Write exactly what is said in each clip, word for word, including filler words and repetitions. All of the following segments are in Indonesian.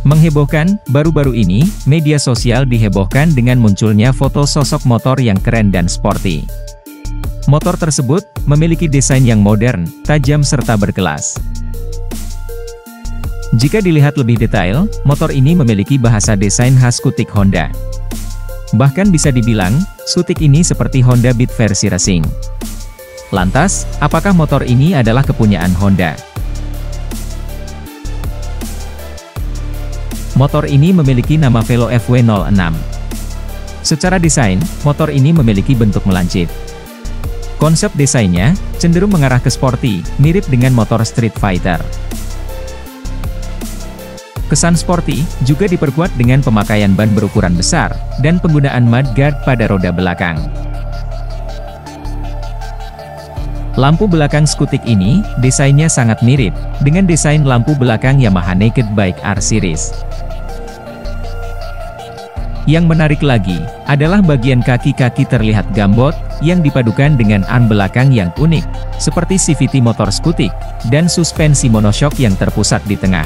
Menghebohkan, baru-baru ini, media sosial dihebohkan dengan munculnya foto sosok motor yang keren dan sporty. Motor tersebut memiliki desain yang modern, tajam serta berkelas. Jika dilihat lebih detail, motor ini memiliki bahasa desain khas Skutik Honda. Bahkan bisa dibilang, Skutik ini seperti Honda Beat versi racing. Lantas, apakah motor ini adalah kepunyaan Honda? Motor ini memiliki nama Velo F W nol enam. Secara desain, motor ini memiliki bentuk melancip. Konsep desainnya cenderung mengarah ke sporty, mirip dengan motor Street Fighter. Kesan sporty juga diperkuat dengan pemakaian ban berukuran besar dan penggunaan mudguard pada roda belakang. Lampu belakang Skutik ini desainnya sangat mirip dengan desain lampu belakang Yamaha Naked Bike R Series. Yang menarik lagi, adalah bagian kaki-kaki terlihat gambot, yang dipadukan dengan arm belakang yang unik, seperti C V T motor Skutik, dan suspensi monoshock yang terpusat di tengah.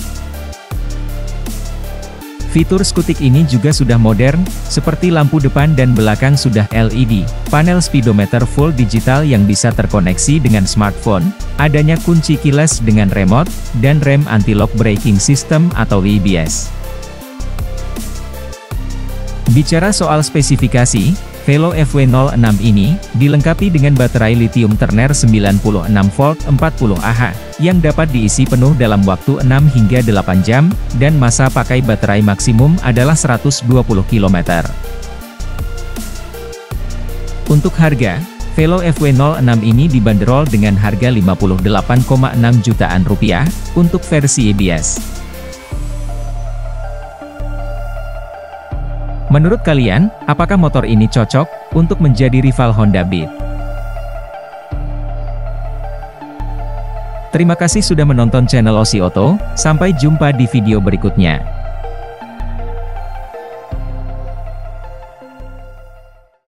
Fitur Skutik ini juga sudah modern, seperti lampu depan dan belakang sudah L E D, panel speedometer full digital yang bisa terkoneksi dengan smartphone, adanya kunci keyless dengan remote, dan rem anti-lock braking system atau A B S. Bicara soal spesifikasi, Velo F W nol enam ini dilengkapi dengan baterai lithium Turner sembilan puluh enam volt empat puluh Ah yang dapat diisi penuh dalam waktu enam hingga delapan jam, dan masa pakai baterai maksimum adalah seratus dua puluh kilometer. Untuk harga, Velo F W nol enam ini dibanderol dengan harga lima puluh delapan koma enam jutaan rupiah untuk versi A B S. Menurut kalian, apakah motor ini cocok untuk menjadi rival Honda Beat? Terima kasih sudah menonton channel Osi Oto, sampai jumpa di video berikutnya.